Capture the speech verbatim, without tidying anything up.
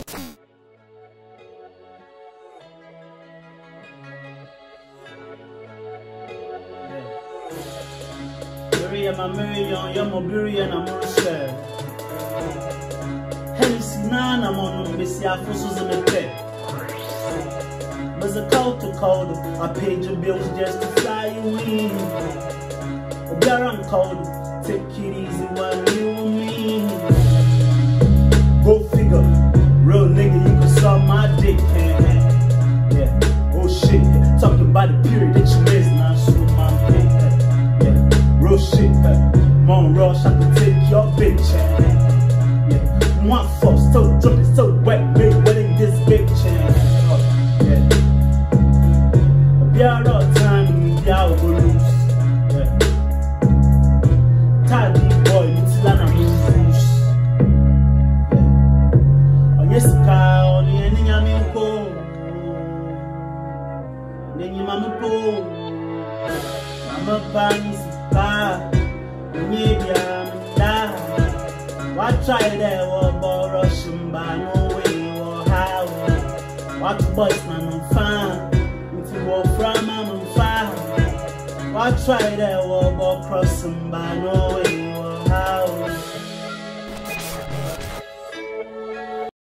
I'm a million, you're my beauty and I'm on share. Hence, none I'm on Missy Afros in the pet. But a call to call, I paid your bills just to fly you in. But there I'm cold, take it easy while you and me. Go figure, real nigga, you can suck my dick, man. Yeah, oh shit, talking about the period that you missed, now shoot my dick. Real shit, Mon Rush, I can take your bitch. Yeah, one force, so drunk and so wet, big wedding this bitch. Yeah, be out all time, be out go loose. Yeah, tidy boy, little and I'm loose. Yeah, on yes, car, on the ending I'm in cold. Then you mama po, mama bangs. Ah, yeah, yeah. What try there, what ball rushing by no way or how? What boys man on fire? If you walk from I'm on fire. What try there, what ball crossing by no way